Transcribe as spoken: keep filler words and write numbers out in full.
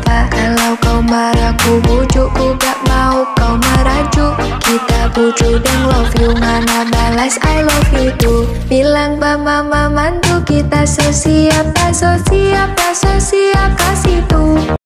apa? Kalau kau marah ku bujuk, ku gak mau kau merajuk. Kita bujuk dan love you, mana balas I love you too. Bilang ba mama mantu kita so siap, tak so siap, tak so siap kasih tuh.